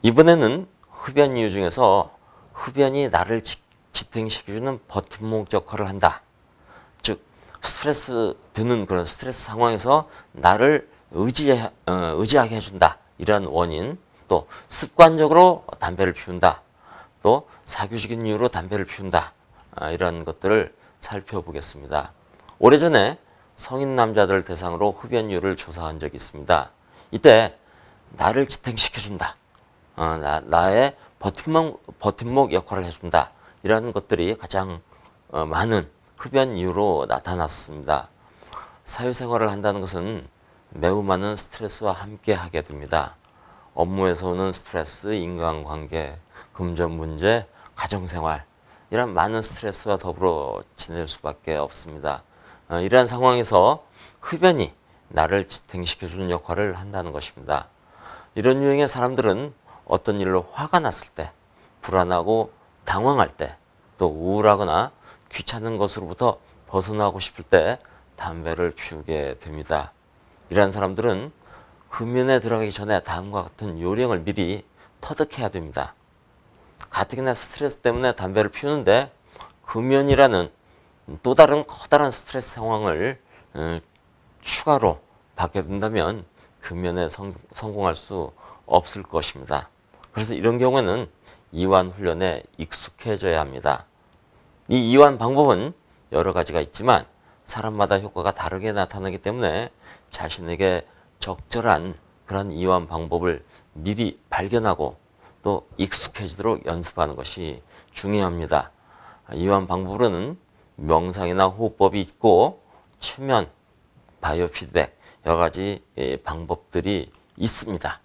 이번에는 흡연 이유 중에서 흡연이 나를 지탱시켜주는 버팀목 역할을 한다. 즉 스트레스 드는 그런 스트레스 상황에서 나를 의지하게 해준다. 이런 원인, 또 습관적으로 담배를 피운다. 또 사교적인 이유로 담배를 피운다. 이런 것들을 살펴보겠습니다. 오래전에 성인 남자들 대상으로 흡연율을 조사한 적이 있습니다. 이때 나를 지탱시켜준다. 나의 버팀목 역할을 해준다. 이런 것들이 가장 많은 흡연 이유로 나타났습니다. 사회생활을 한다는 것은 매우 많은 스트레스와 함께 하게 됩니다. 업무에서 오는 스트레스, 인간관계, 금전 문제, 가정생활, 이런 많은 스트레스와 더불어 지낼 수밖에 없습니다. 이러한 상황에서 흡연이 나를 지탱시켜주는 역할을 한다는 것입니다. 이런 유형의 사람들은 어떤 일로 화가 났을 때, 불안하고 당황할 때, 또 우울하거나 귀찮은 것으로부터 벗어나고 싶을 때 담배를 피우게 됩니다. 이러한 사람들은 금연에 들어가기 전에 다음과 같은 요령을 미리 터득해야 됩니다. 가뜩이나 스트레스 때문에 담배를 피우는데 금연이라는 또 다른 커다란 스트레스 상황을 추가로 받게 된다면 금연에 성공할 수 없을 것입니다. 그래서 이런 경우에는 이완 훈련에 익숙해져야 합니다. 이 이완 방법은 여러 가지가 있지만 사람마다 효과가 다르게 나타나기 때문에 자신에게 적절한 그런 이완 방법을 미리 발견하고 또 익숙해지도록 연습하는 것이 중요합니다. 이완 방법으로는 명상이나 호흡법이 있고 최면, 바이오 피드백, 여러 가지 방법들이 있습니다.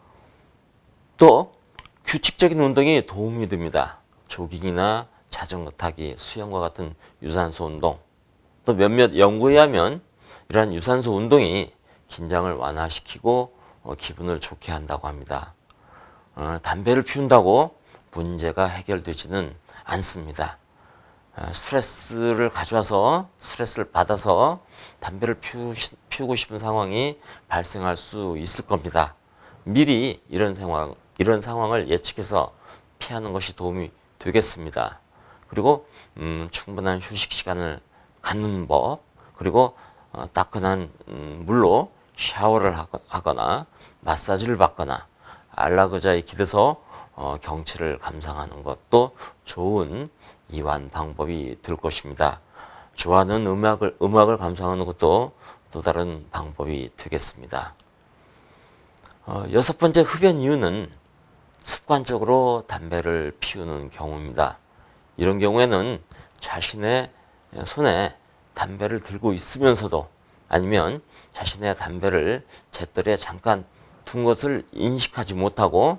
또 규칙적인 운동이 도움이 됩니다. 조깅이나 자전거 타기, 수영과 같은 유산소 운동. 또 몇몇 연구에 하면 이러한 유산소 운동이 긴장을 완화시키고 기분을 좋게 한다고 합니다. 담배를 피운다고 문제가 해결되지는 않습니다. 스트레스를 가져와서 스트레스를 받아서 담배를 피우고 싶은 상황이 발생할 수 있을 겁니다. 미리 이런 상황을 예측해서 피하는 것이 도움이 되겠습니다. 그리고 충분한 휴식 시간을 갖는 법, 그리고 따끈한 물로 샤워를 하거나 마사지를 받거나 안락의자에 기대서 경치를 감상하는 것도 좋은 이완 방법이 될 것입니다. 좋아하는 음악을 감상하는 것도 또 다른 방법이 되겠습니다. 여섯 번째 흡연 이유는 습관적으로 담배를 피우는 경우입니다. 이런 경우에는 자신의 손에 담배를 들고 있으면서도 아니면 자신의 담배를 잿더리에 잠깐 둔 것을 인식하지 못하고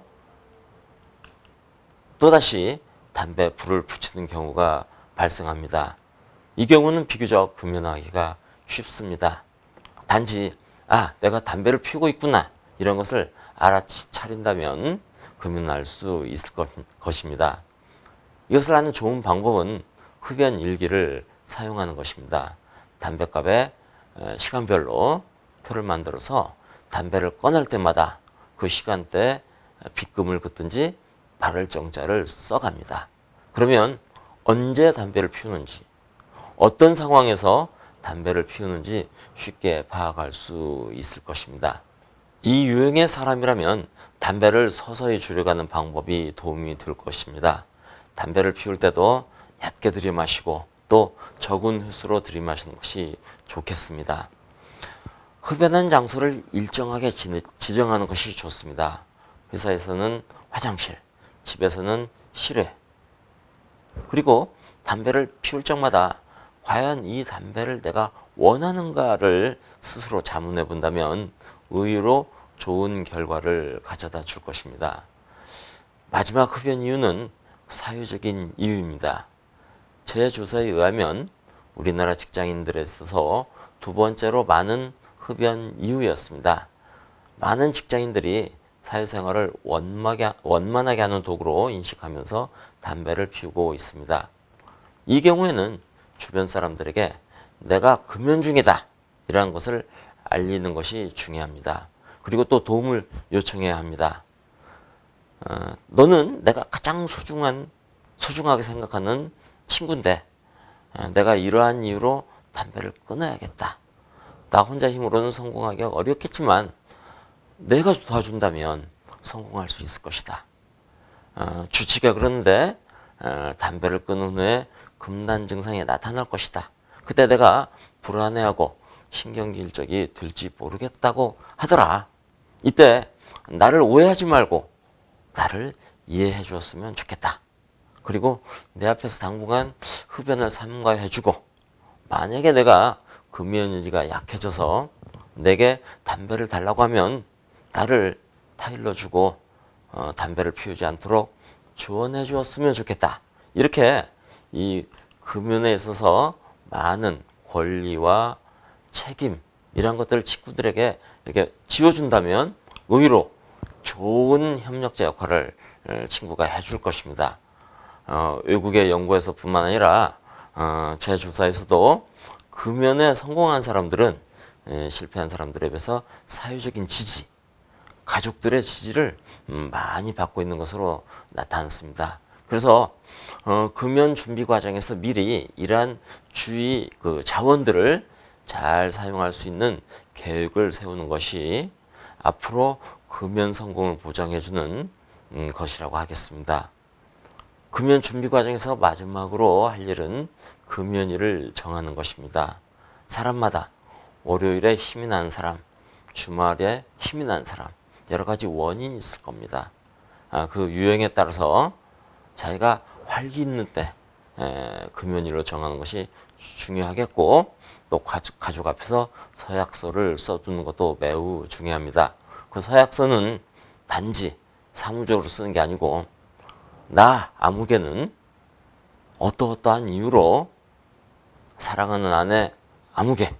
또다시 담배 불을 붙이는 경우가 발생합니다. 이 경우는 비교적 금연하기가 쉽습니다. 단지 내가 담배를 피우고 있구나 이런 것을 알아차린다면 금연할 수 있을 것입니다. 이것을 하는 좋은 방법은 흡연 일기를 사용하는 것입니다. 담뱃갑에 시간별로 표를 만들어서 담배를 꺼낼 때마다 그 시간대에 빗금을 긋든지 바를 정자를 써갑니다. 그러면 언제 담배를 피우는지, 어떤 상황에서 담배를 피우는지 쉽게 파악할 수 있을 것입니다. 이 유형의 사람이라면 담배를 서서히 줄여가는 방법이 도움이 될 것입니다. 담배를 피울 때도 얕게 들이마시고 또 적은 횟수로 들이마시는 것이 좋겠습니다. 흡연한 장소를 일정하게 지정하는 것이 좋습니다. 회사에서는 화장실, 집에서는 실외. 그리고 담배를 피울 적마다 과연 이 담배를 내가 원하는가를 스스로 자문해 본다면 의외로 좋은 결과를 가져다 줄 것입니다. 마지막 흡연 이유는 사회적인 이유입니다. 제 조사에 의하면 우리나라 직장인들에 있어서 두 번째로 많은 흡연 이유였습니다. 많은 직장인들이 사회생활을 원만하게 하는 도구로 인식하면서 담배를 피우고 있습니다. 이 경우에는 주변 사람들에게 내가 금연 중이다 이라는 것을 알리는 것이 중요합니다. 그리고 또 도움을 요청해야 합니다. 너는 내가 가장 소중하게 생각하는 친구인데 내가 이러한 이유로 담배를 끊어야겠다. 나 혼자 힘으로는 성공하기가 어렵겠지만 내가 도와준다면 성공할 수 있을 것이다. 주치가 그러는데 담배를 끊은 후에 금단 증상이 나타날 것이다. 그때 내가 불안해하고 신경질적이 될지 모르겠다고 하더라. 이때 나를 오해하지 말고 나를 이해해 주었으면 좋겠다. 그리고 내 앞에서 당분간 흡연을 삼가해주고 만약에 내가 금연의지가 약해져서 내게 담배를 달라고 하면 나를 타일러주고 담배를 피우지 않도록 조언해 주었으면 좋겠다. 이렇게 이 금연에 있어서 많은 권리와 책임 이런 것들을 친구들에게 이렇게 지어준다면 의외로 좋은 협력자 역할을 친구가 해줄 것입니다. 외국의 연구에서뿐만 아니라 제 조사에서도 금연에 성공한 사람들은 실패한 사람들에 비해서 사회적인 지지, 가족들의 지지를 많이 받고 있는 것으로 나타났습니다. 그래서 금연 준비 과정에서 미리 이러한 주의 자원들을 잘 사용할 수 있는 계획을 세우는 것이 앞으로 금연 성공을 보장해주는 것이라고 하겠습니다. 금연 준비 과정에서 마지막으로 할 일은 금연일을 정하는 것입니다. 사람마다 월요일에 힘이 나는 사람, 주말에 힘이 나는 사람 여러 가지 원인이 있을 겁니다. 그 유형에 따라서 자기가 활기 있는 때 금연일로 정하는 것이 중요하겠고 또 가족 앞에서 서약서를 써두는 것도 매우 중요합니다. 그 서약서는 단지 사무적으로 쓰는 게 아니고 나 아무개는 어떠어떠한 이유로 사랑하는 아내 아무개,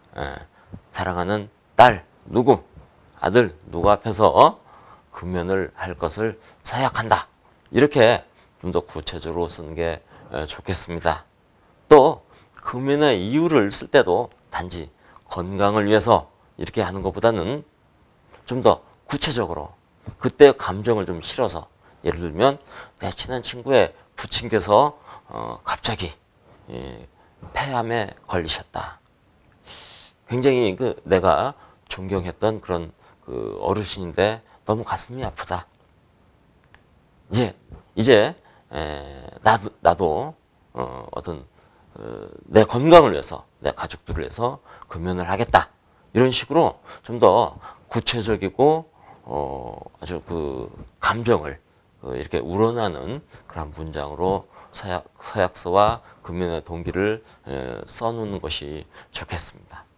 사랑하는 딸 누구, 아들 누구 앞에서 금연을 할 것을 서약한다. 이렇게 좀 더 구체적으로 쓰는 게 좋겠습니다. 또 금연의 이유를 쓸 때도 단지 건강을 위해서 이렇게 하는 것보다는 좀 더 구체적으로 그때 감정을 좀 실어서 예를 들면 내 친한 친구의 부친께서 갑자기 폐암에 걸리셨다. 굉장히 내가 존경했던 그런 어르신인데 너무 가슴이 아프다. 이제 나도 어떤 내 건강을 위해서 내 가족들을 위해서 금연을 하겠다. 이런 식으로 좀 더 구체적이고 아주 감정을 이렇게 우러나는 그런 문장으로 서약서와 금연의 동기를 써놓는 것이 좋겠습니다.